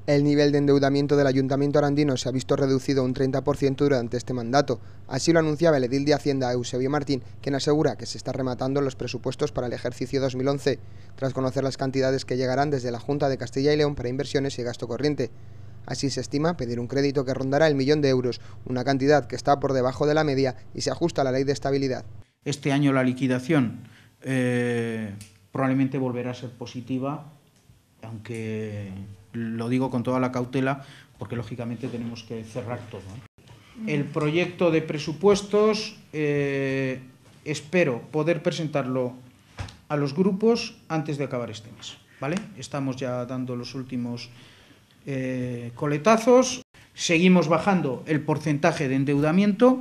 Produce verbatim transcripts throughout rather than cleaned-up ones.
El nivel de endeudamiento del Ayuntamiento arandino se ha visto reducido un treinta por ciento durante este mandato. Así lo anunciaba el edil de Hacienda, Eusebio Martín, quien asegura que se está rematando los presupuestos para el ejercicio dos mil once, tras conocer las cantidades que llegarán desde la Junta de Castilla y León para inversiones y gasto corriente. Así se estima pedir un crédito que rondará el millón de euros, una cantidad que está por debajo de la media y se ajusta a la ley de estabilidad. Este año la liquidación eh, probablemente volverá a ser positiva, aunque lo digo con toda la cautela, porque lógicamente tenemos que cerrar todo, ¿no? El proyecto de presupuestos eh, espero poder presentarlo a los grupos antes de acabar este mes, ¿vale? Estamos ya dando los últimos eh, coletazos, seguimos bajando el porcentaje de endeudamiento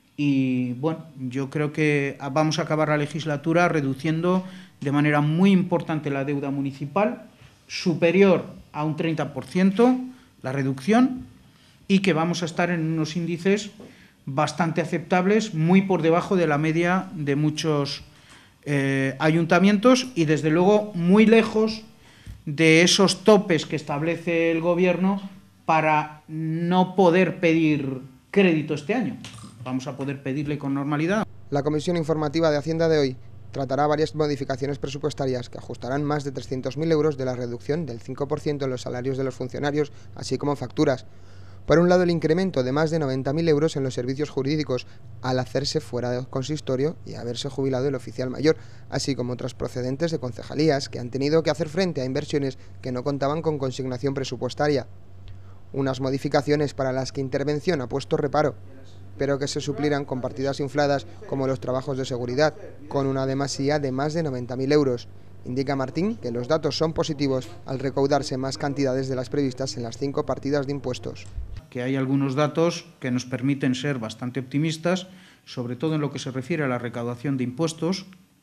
y, bueno, yo creo que vamos a acabar la legislatura reduciendo de manera muy importante la deuda municipal, superior a un treinta por ciento la reducción, y que vamos a estar en unos índices bastante aceptables, muy por debajo de la media de muchos eh, ayuntamientos y, desde luego, muy lejos de esos topes que establece el Gobierno para no poder pedir crédito este año. Vamos a poder pedirle con normalidad. La Comisión Informativa de Hacienda de hoy tratará varias modificaciones presupuestarias que ajustarán más de trescientos mil euros de la reducción del cinco por ciento en los salarios de los funcionarios, así como facturas. Por un lado, el incremento de más de noventa mil euros en los servicios jurídicos al hacerse fuera del consistorio y haberse jubilado el oficial mayor, así como otros procedentes de concejalías que han tenido que hacer frente a inversiones que no contaban con consignación presupuestaria. Unas modificaciones para las que Intervención ha puesto reparo, pero que se suplirán con partidas infladas como los trabajos de seguridad, con una demasía de más de noventa mil euros. Indica Martín que los datos son positivos al recaudarse más cantidades de las previstas en las cinco partidas de impuestos. Que hay algunos datos que nos permiten ser bastante optimistas, sobre todo en lo que se refiere a la recaudación de impuestos,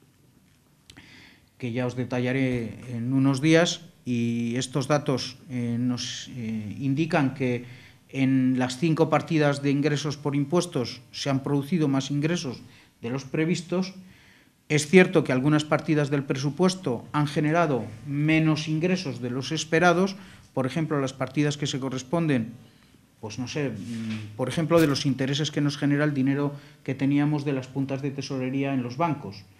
que ya os detallaré en unos días, y estos datos eh, nos eh, indican que en las cinco partidas de ingresos por impuestos se han producido más ingresos de los previstos. Es cierto que algunas partidas del presupuesto han generado menos ingresos de los esperados, por ejemplo, las partidas que se corresponden, pues no sé, por ejemplo, de los intereses que nos genera el dinero que teníamos de las puntas de tesorería en los bancos.